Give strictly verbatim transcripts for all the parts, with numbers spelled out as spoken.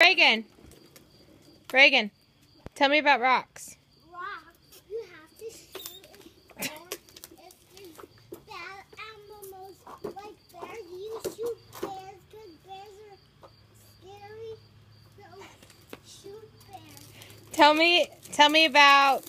Reagan. Reagan, tell me about rocks. Rocks, you have to shoot it down. If there's bad animals like bears, you shoot bears because bears are scary. So shoot bears. Tell me, tell me about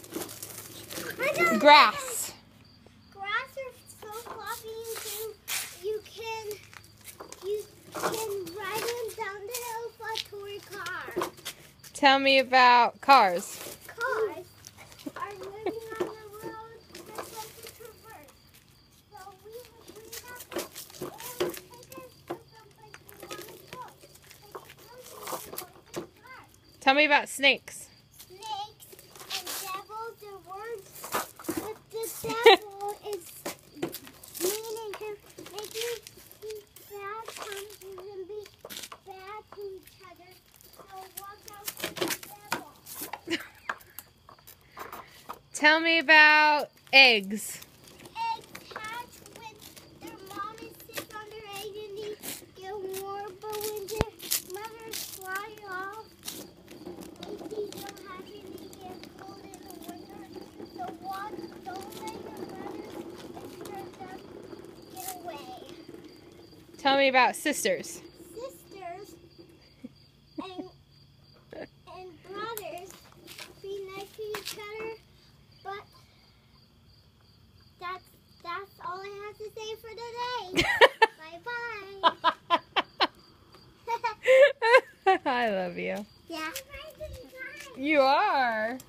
grass. Grass are so fluffy. You can, you can, you can ride them down the hill for a toy car. Tell me about cars. Cars are living on the road that doesn't traverse. So we, we have to always take us to someplace we want to go. Like a person to go to the car. Tell me about snakes. Snakes and devils are words, but the devil is meaning to make you see bad times and be bad to each other. So watch out for the devil. Tell me about eggs. Eggs hatch when their mommy sits on their egg and they get warm, but when their mothers fly off, they see them hatch and they get cold in the winter. So watch, don't let your brothers and them get away. Tell me about sisters. Sisters and and brothers be nice to each other, but that's that's all I have to say for today. Bye bye. I love you. Yeah. You are.